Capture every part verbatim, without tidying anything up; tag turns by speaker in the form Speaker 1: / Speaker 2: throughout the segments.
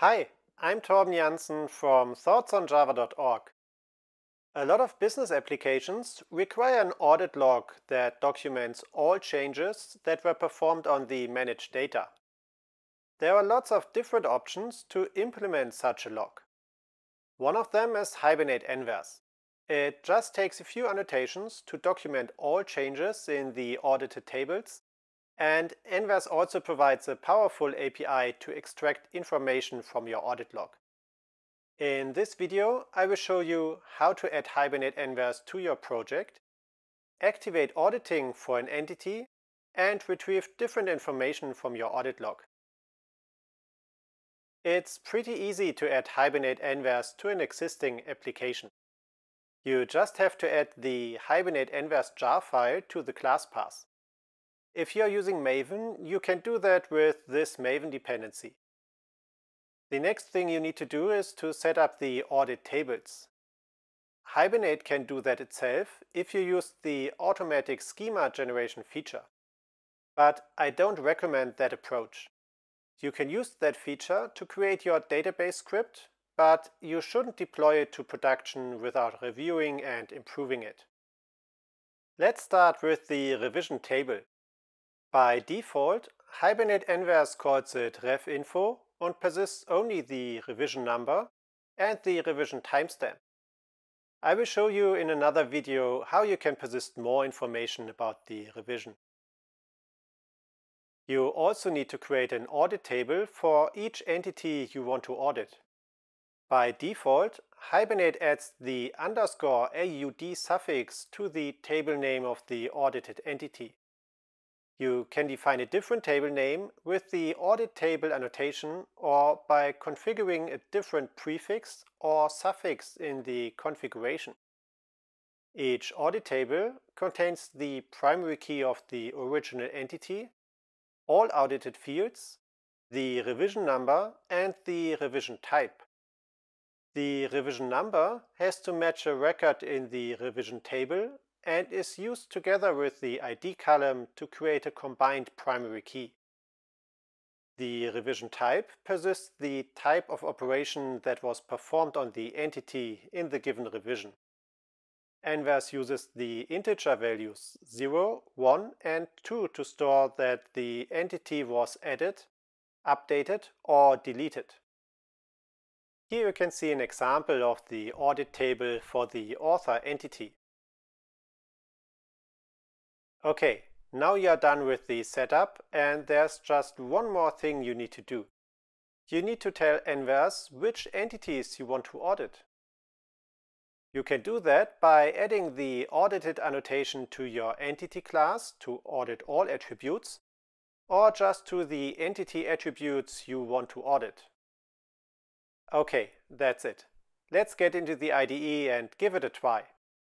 Speaker 1: Hi, I'm Torben Janssen from thoughts on java dot org. A lot of business applications require an audit log that documents all changes that were performed on the managed data. There are lots of different options to implement such a log. One of them is Hibernate Envers. It just takes a few annotations to document all changes in the audited tables, and Envers also provides a powerful A P I to extract information from your audit log. In this video, I will show you how to add Hibernate Envers to your project, activate auditing for an entity, and retrieve different information from your audit log. It's pretty easy to add Hibernate Envers to an existing application. You just have to add the Hibernate Envers jar file to the class path. If you're using Maven, you can do that with this Maven dependency. The next thing you need to do is to set up the audit tables. Hibernate can do that itself if you use the automatic schema generation feature. But I don't recommend that approach. You can use that feature to create your database script, but you shouldn't deploy it to production without reviewing and improving it. Let's start with the revision table. By default, Hibernate Envers calls it revinfo and persists only the revision number and the revision timestamp. I will show you in another video how you can persist more information about the revision. You also need to create an audit table for each entity you want to audit. By default, Hibernate adds the underscore aud suffix to the table name of the audited entity. You can define a different table name with the audit table annotation or by configuring a different prefix or suffix in the configuration. Each audit table contains the primary key of the original entity, all audited fields, the revision number, and the revision type. The revision number has to match a record in the revision table and is used together with the I D column to create a combined primary key. The revision type persists the type of operation that was performed on the entity in the given revision. Envers uses the integer values zero, one, and two to store that the entity was added, updated, or deleted. Here you can see an example of the audit table for the author entity. Okay, now you are done with the setup, and there's just one more thing you need to do. You need to tell Envers which entities you want to audit. You can do that by adding the audited annotation to your entity class to audit all attributes, or just to the entity attributes you want to audit. Okay, that's it. Let's get into the I D E and give it a try.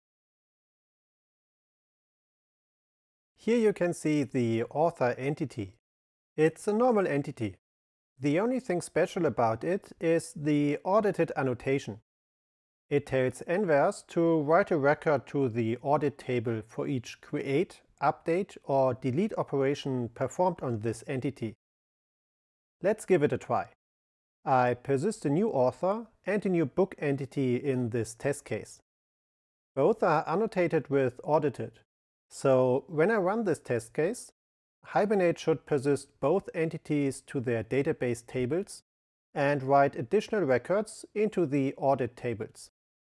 Speaker 1: Here you can see the author entity. It's a normal entity. The only thing special about it is the audited annotation. It tells Envers to write a record to the audit table for each create, update, or delete operation performed on this entity. Let's give it a try. I persist a new author and a new book entity in this test case. Both are annotated with audited. So when I run this test case, Hibernate should persist both entities to their database tables and write additional records into the audit tables.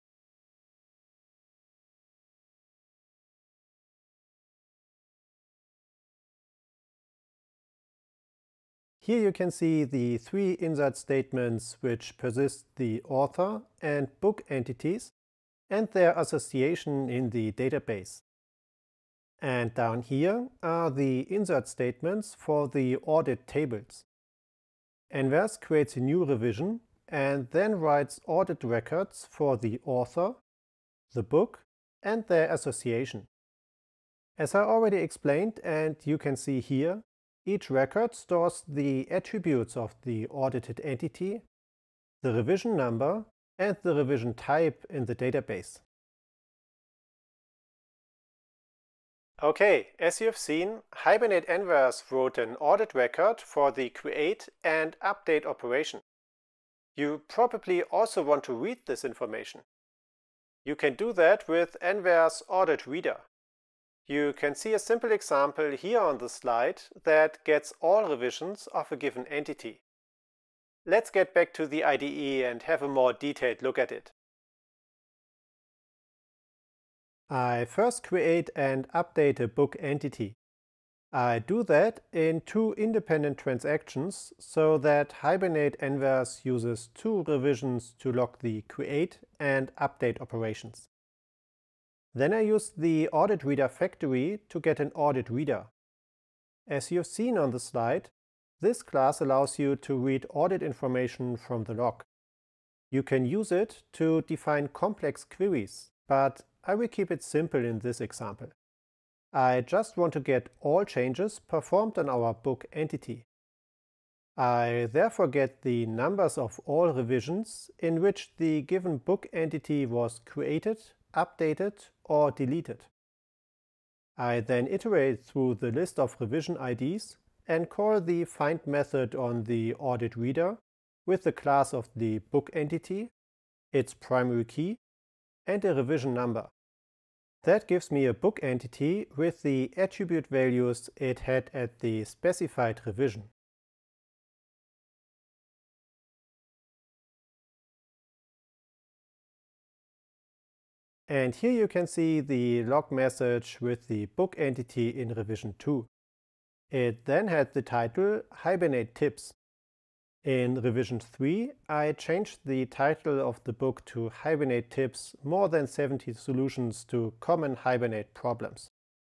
Speaker 1: Here you can see the three insert statements which persist the author and book entities and their association in the database. And down here are the insert statements for the audit tables. Envers creates a new revision and then writes audit records for the author, the book, and their association. As I already explained, and you can see here, each record stores the attributes of the audited entity, the revision number, and the revision type in the database. Okay, as you have seen, Hibernate Envers wrote an audit record for the create and update operation. You probably also want to read this information. You can do that with Envers Audit Reader. You can see a simple example here on the slide that gets all revisions of a given entity. Let's get back to the I D E and have a more detailed look at it. I first create and update a book entity. I do that in two independent transactions so that Hibernate Envers uses two revisions to log the create and update operations. Then I use the audit reader factory to get an audit reader. As you've seen on the slide, this class allows you to read audit information from the log. You can use it to define complex queries, but I will keep it simple in this example. I just want to get all changes performed on our book entity. I therefore get the numbers of all revisions in which the given book entity was created, updated, or deleted. I then iterate through the list of revision I Ds and call the find method on the audit reader with the class of the book entity, its primary key, and a revision number. That gives me a book entity with the attribute values it had at the specified revision. And here you can see the log message with the book entity in revision two. It then had the title Hibernate Tips. In revision three, I changed the title of the book to Hibernate Tips: More than seventy Solutions to Common Hibernate Problems.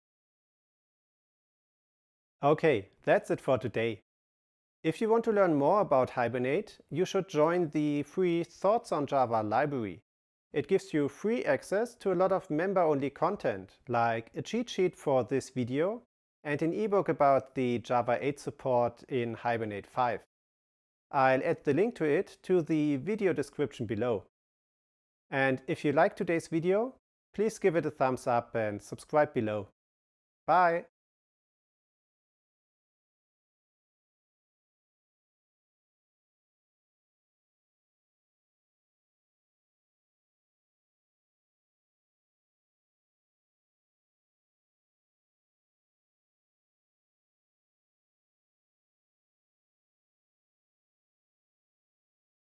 Speaker 1: Okay, that's it for today. If you want to learn more about Hibernate, you should join the free Thoughts on Java library. It gives you free access to a lot of member-only content, like a cheat sheet for this video and an ebook about the Java eight support in Hibernate five. I'll add the link to it to the video description below. And if you liked today's video, please give it a thumbs up and subscribe below. Bye!